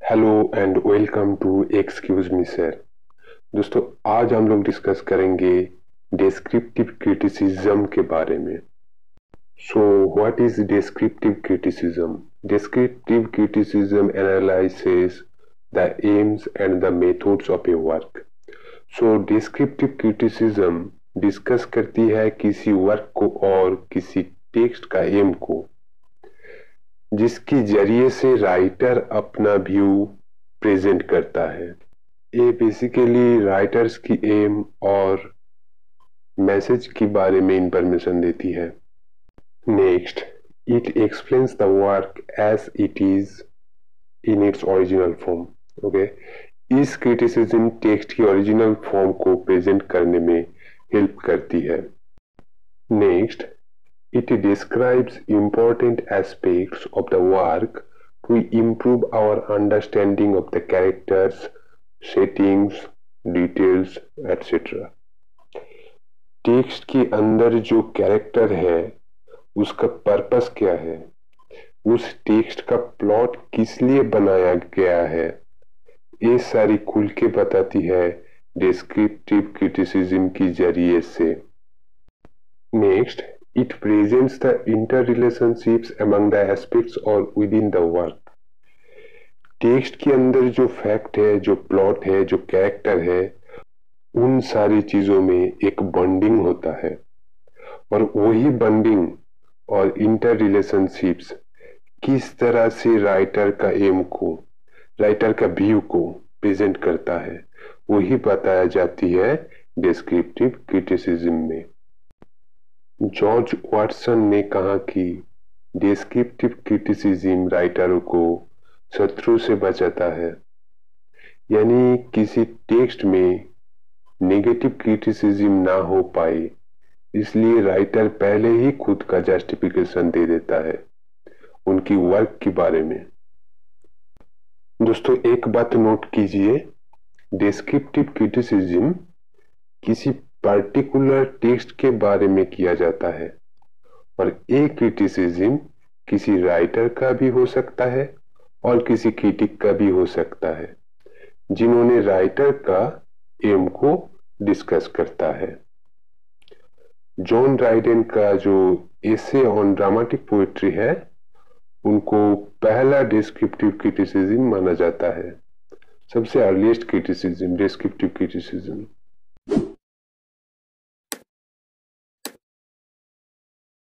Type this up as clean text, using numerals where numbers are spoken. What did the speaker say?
Hello and welcome to excuse me sir. दोस्तों, आज हम लोग डिस्कस करेंगे डिस्क्रिप्टिव क्रिटिसिज्म के बारे में। So what is descriptive criticism? Descriptive criticism analyses the aims and the methods of a work. So descriptive criticism discuss करती है किसी वर्क को और किसी टेक्स्ट का एम को, जिसके जरिए से राइटर अपना व्यू प्रेजेंट करता है। ये बेसिकली राइटर्स की एम और मैसेज के बारे में इंफॉर्मेशन देती है। Next, it explains the work as it is in its original form. Okay, इस क्रिटिसिज्म टेक्स्ट की ओरिजिनल फॉर्म को प्रेजेंट करने में हेल्प करती है। Next, it describes important aspects of the work to improve our understanding of the characters, settings, details, etc. Text के अंदर जो कैरेक्टर है उसका पर्पस क्या है, उस टेक्स्ट का प्लॉट किस लिए बनाया गया है, ये सारी खुल के बताती है डिस्क्रिप्टिव क्रिटिसिज्म की जरिए से। Next, it presents the interrelationships among the aspects or within the work। Text के अंदर जो फैक्ट है, जो प्लॉट है, जो कैरेक्टर है, उन सारी चीजों में एक बॉन्डिंग होता है और वही बॉन्डिंग और इंटर रिलेशनशिप्स किस तरह से राइटर का एम को, राइटर का व्यू को प्रेजेंट करता है, वही बताया जाती है डिस्क्रिप्टिव क्रिटिसिज्म में। जॉर्ज वाटसन ने कहा कि डिस्क्रिप्टिव क्रिटिसिज्म राइटरों को शत्रु से बचाता है, यानी किसी टेक्स्ट में नेगेटिव क्रिटिसिज्म ना हो पाए, इसलिए राइटर पहले ही खुद का जस्टिफिकेशन दे देता है उनकी वर्क के बारे में। दोस्तों, एक बात नोट कीजिए, डिस्क्रिप्टिव क्रिटिसिज्म किसी पर्टिकुलर टेक्स्ट के बारे में किया जाता है और एक क्रिटिसिज्म किसी राइटर का भी हो सकता है और किसी क्रिटिक का भी हो सकता है, जिन्होंने राइटर का एम को डिस्कस करता है। जॉन ड्राइडेन का जो एसे ऑन ड्रामेटिक पोएट्री है, उनको पहला डिस्क्रिप्टिव क्रिटिसिज्म माना जाता है, सबसे अर्लीस्ट क्रिटिसिज्म डिस्क्रिप्टिव क्रिटिसिज्म।